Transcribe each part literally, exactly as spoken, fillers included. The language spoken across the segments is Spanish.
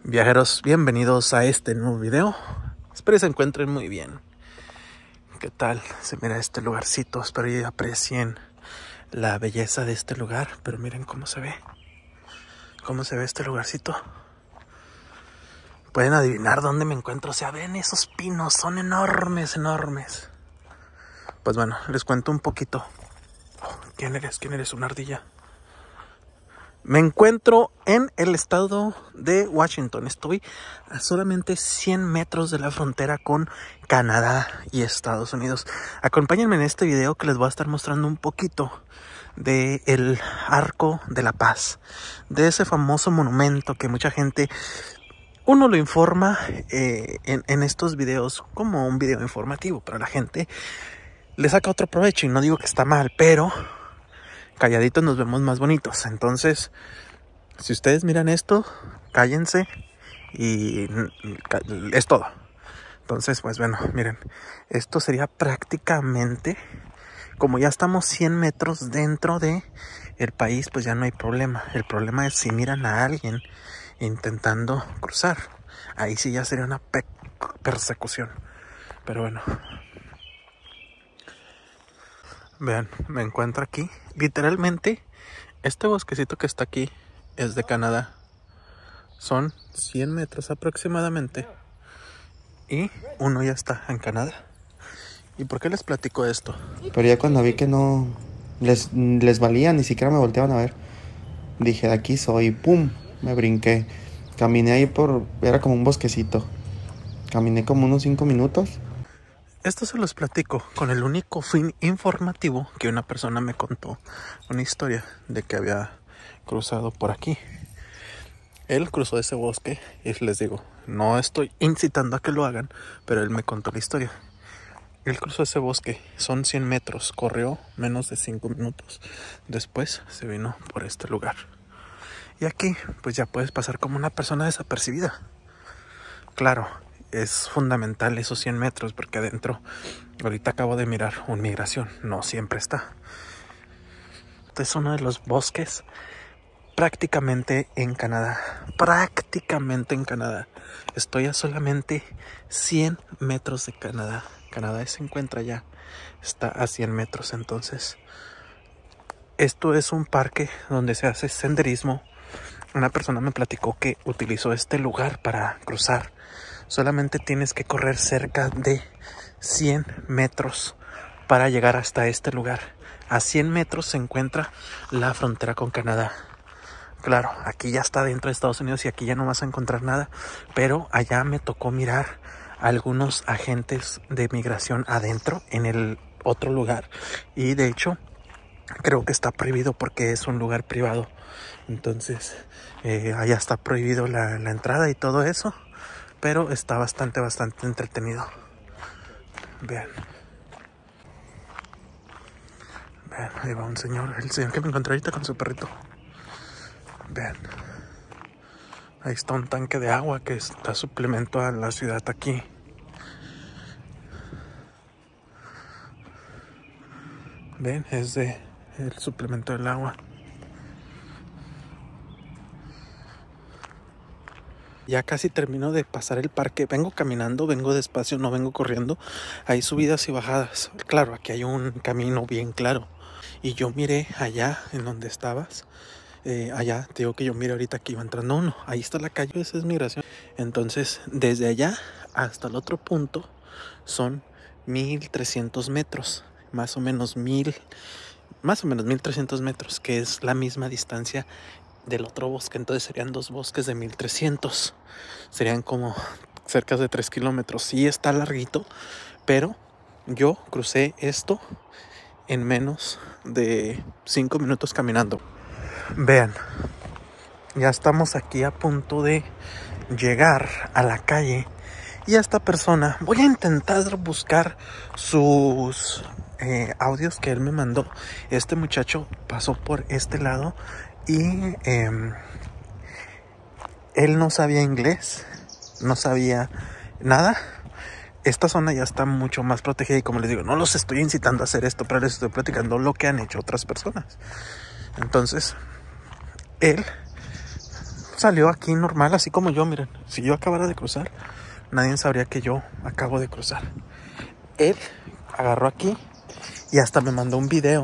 Viajeros, bienvenidos a este nuevo video. Espero que se encuentren muy bien. ¿Qué tal? Se mira este lugarcito. Espero que aprecien la belleza de este lugar. Pero miren cómo se ve. Cómo se ve este lugarcito. Pueden adivinar dónde me encuentro. O sea, ven esos pinos. Son enormes, enormes. Pues bueno, les cuento un poquito. Oh, ¿quién eres? ¿Quién eres? Una ardilla. Me encuentro en el estado de Washington. Estoy a solamente cien metros de la frontera con Canadá y Estados Unidos. Acompáñenme en este video que les voy a estar mostrando un poquito de el Arco de la Paz, de ese famoso monumento que mucha gente, uno lo informa eh, en, en estos videos como un video informativo, pero la gente le saca otro provecho y no digo que está mal, pero calladitos nos vemos más bonitos. Entonces, si ustedes miran esto, cállense y es todo. Entonces, pues bueno, miren, esto sería prácticamente, como ya estamos cien metros dentro de el país, pues ya no hay problema. El problema es si miran a alguien intentando cruzar. Ahí sí ya sería una pe- persecución. Pero bueno. Vean, me encuentro aquí. Literalmente, este bosquecito que está aquí es de Canadá. Son cien metros aproximadamente. Y uno ya está en Canadá. ¿Y por qué les platico esto? Pero ya cuando vi que no les, les valía, ni siquiera me volteaban a ver, dije, de aquí soy, pum, me brinqué. Caminé ahí por, era como un bosquecito. Caminé como unos cinco minutos. Esto se los platico con el único fin informativo que una persona me contó una historia de que había cruzado por aquí. Él cruzó ese bosque y les digo, no estoy incitando a que lo hagan, pero él me contó la historia. Él cruzó ese bosque, son cien metros, corrió menos de cinco minutos. Después se vino por este lugar. Y aquí pues ya puedes pasar como una persona desapercibida. Claro, es fundamental esos cien metros porque adentro, ahorita acabo de mirar una migración, no siempre está. Este es uno de los bosques prácticamente en Canadá, prácticamente en Canadá. Estoy a solamente cien metros de Canadá. Canadá se encuentra ya, está a cien metros. Entonces, esto es un parque donde se hace senderismo. Una persona me platicó que utilizó este lugar para cruzar. Solamente tienes que correr cerca de cien metros para llegar hasta este lugar. A cien metros se encuentra la frontera con Canadá. Claro, aquí ya está dentro de Estados Unidos y aquí ya no vas a encontrar nada. Pero allá me tocó mirar a algunos agentes de migración adentro en el otro lugar. Y de hecho, creo que está prohibido porque es un lugar privado. Entonces, eh, allá está prohibido la, la entrada y todo eso. Pero está bastante, bastante entretenido. Vean. Vean, ahí va un señor. El señor que me encontré ahorita con su perrito. Vean. Ahí está un tanque de agua que está suplemento a la ciudad aquí. Ven, es de el suplemento del agua. Ya casi termino de pasar el parque. Vengo caminando, vengo despacio, no vengo corriendo. Hay subidas y bajadas. Claro, aquí hay un camino bien claro. Y yo miré allá en donde estabas. Eh, allá, te digo que yo miré ahorita que iba entrando uno. Ahí está la calle, esa es migración. Entonces, desde allá hasta el otro punto son mil trescientos metros. Más o menos mil, más o menos mil trescientos metros, que es la misma distancia del otro bosque. Entonces serían dos bosques de mil trescientos. Serían como cerca de tres kilómetros. Sí está larguito, pero yo crucé esto en menos de cinco minutos caminando. Vean, ya estamos aquí a punto de llegar a la calle. Y a esta persona, voy a intentar buscar sus eh, audios que él me mandó. Este muchacho pasó por este lado y eh, él no sabía inglés, no sabía nada. Esta zona ya está mucho más protegida y como les digo, no los estoy incitando a hacer esto, pero les estoy platicando lo que han hecho otras personas. Entonces, él salió aquí normal, así como yo, miren. Si yo acabara de cruzar, nadie sabría que yo acabo de cruzar. Él agarró aquí y hasta me mandó un video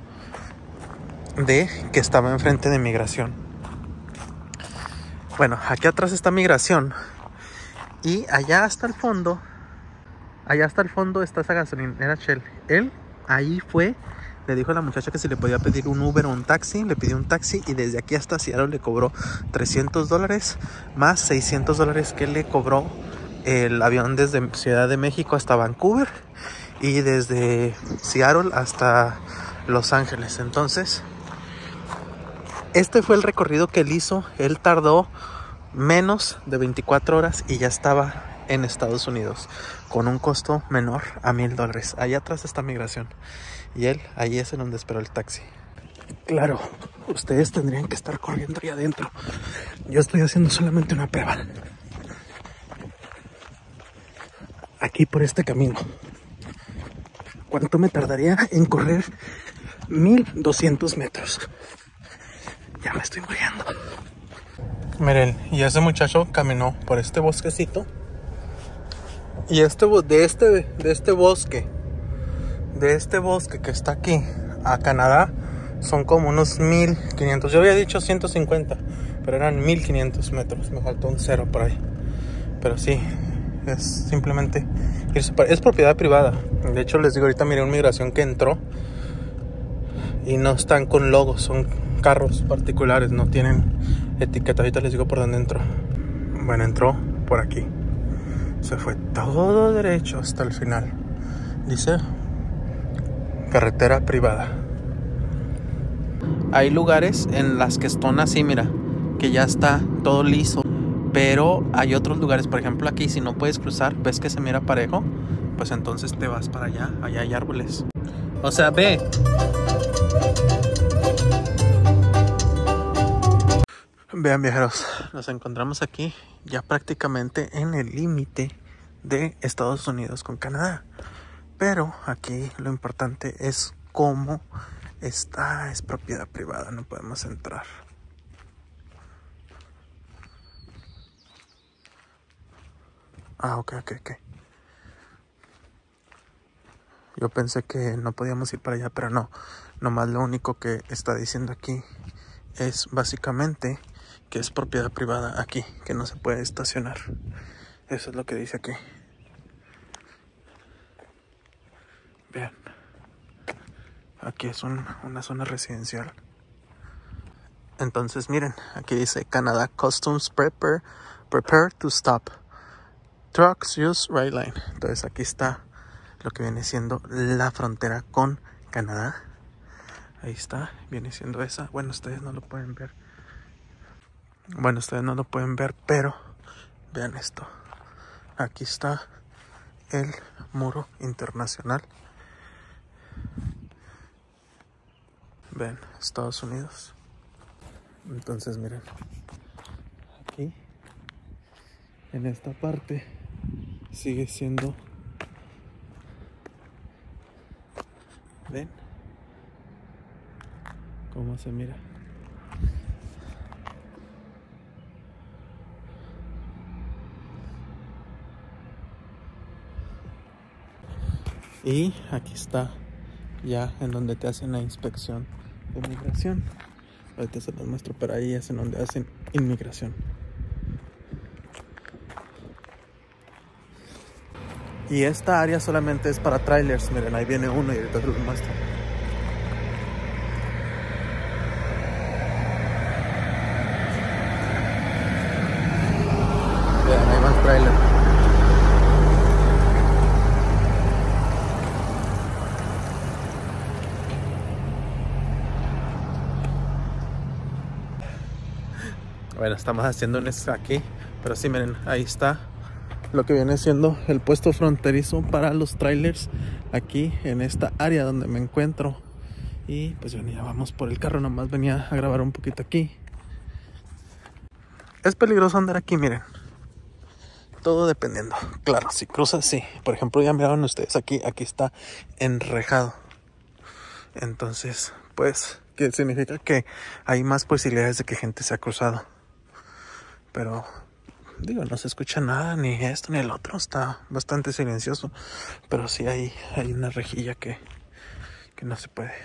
de que estaba enfrente de migración. Bueno, aquí atrás está migración. Y allá hasta el fondo, allá hasta el fondo está esa gasolinera Shell. Él ahí fue, le dijo a la muchacha que si le podía pedir un Uber o un taxi. Le pidió un taxi y desde aquí hasta Seattle le cobró trescientos dólares más seiscientos dólares que le cobró el avión desde Ciudad de México hasta Vancouver y desde Seattle hasta Los Ángeles. Entonces, este fue el recorrido que él hizo. Él tardó menos de veinticuatro horas y ya estaba en Estados Unidos con un costo menor a mil dólares. Allá atrás está migración y él ahí es en donde esperó el taxi. Claro, ustedes tendrían que estar corriendo ahí adentro. Yo estoy haciendo solamente una prueba. Aquí por este camino. ¿Cuánto me tardaría en correr mil doscientos metros? Ya me estoy muriendo. Miren, y ese muchacho caminó por este bosquecito. Y este de este de este bosque, de este bosque que está aquí a Canadá, son como unos mil quinientos. Yo había dicho ciento cincuenta, pero eran mil quinientos metros. Me faltó un cero por ahí. Pero sí, es simplemente es propiedad privada. De hecho, les digo, ahorita miré una migración que entró y no están con logos, son carros particulares, no tienen etiqueta. Ahorita les digo por dónde entró. Bueno, entró por aquí. Se fue todo derecho hasta el final. Dice carretera privada. Hay lugares en las que están así, mira, que ya está todo liso. Pero hay otros lugares, por ejemplo aquí, si no puedes cruzar, ves que se mira parejo, pues entonces te vas para allá. Allá hay árboles. O sea, ve. Vean, viajeros, nos encontramos aquí ya prácticamente en el límite de Estados Unidos con Canadá. Pero aquí lo importante es cómo está, es propiedad privada, no podemos entrar. Ah, ok, ok, ok. Yo pensé que no podíamos ir para allá, pero no. Nomás lo único que está diciendo aquí es básicamente que es propiedad privada aquí, que no se puede estacionar. Eso es lo que dice aquí. Vean. Aquí es un, una zona residencial. Entonces miren, aquí dice Canada Customs Prepare, prepare to stop. Trucks use right lane. Entonces aquí está lo que viene siendo la frontera con Canadá. Ahí está, viene siendo esa. Bueno, ustedes no lo pueden ver. Bueno, ustedes no lo pueden ver, pero vean esto. Aquí está el muro internacional. Ven, Estados Unidos. Entonces miren, aquí en esta parte sigue siendo, ven cómo se mira. Y aquí está ya en donde te hacen la inspección de migración. Ahorita se los muestro, pero ahí es en donde hacen inmigración. Y esta área solamente es para trailers. Miren, ahí viene uno y ahorita se los muestro. Vean, hay más trailers. Bueno, estamos haciendo un aquí, pero sí, miren, ahí está lo que viene siendo el puesto fronterizo para los trailers aquí en esta área donde me encuentro. Y pues venía, vamos por el carro, nomás venía a grabar un poquito aquí. Es peligroso andar aquí, miren. Todo dependiendo. Claro, si cruzas, sí. Por ejemplo, ya miraron ustedes aquí, aquí está enrejado. Entonces, pues, ¿qué significa? Que hay más posibilidades de que gente se ha cruzado. pero digo, no se escucha nada, ni esto ni el otro, está bastante silencioso, pero sí hay, hay una rejilla que, que no se puede.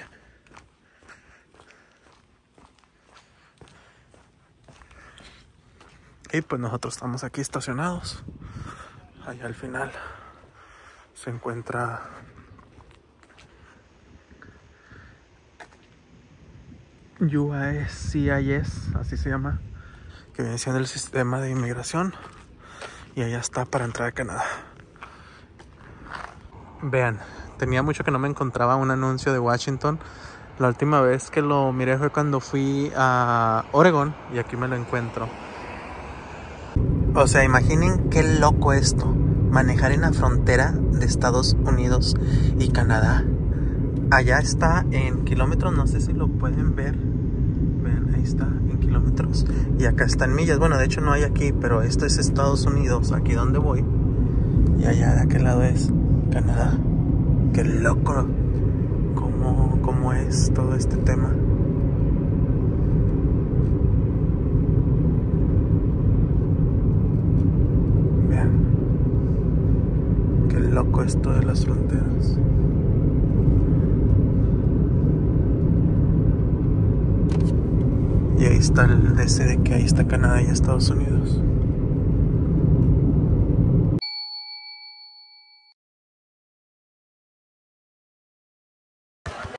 Y pues nosotros estamos aquí estacionados. Allá al final se encuentra U S C I S, así se llama, que viene siendo el sistema de inmigración, y allá está para entrar a Canadá. Vean, tenía mucho que no me encontraba un anuncio de Washington. La última vez que lo miré fue cuando fui a Oregon, y aquí me lo encuentro. O sea, imaginen qué loco esto, manejar en la frontera de Estados Unidos y Canadá. Allá está en kilómetros, no sé si lo pueden ver. Vean, ahí está en kilómetros. Y acá está en millas. Bueno, de hecho no hay aquí, pero esto es Estados Unidos, aquí donde voy. Y allá de aquel lado es Canadá. Qué loco. ¿Cómo, cómo es todo este tema? Vean. Qué loco esto de las fronteras. Y ahí está el D C de que ahí está Canadá y Estados Unidos.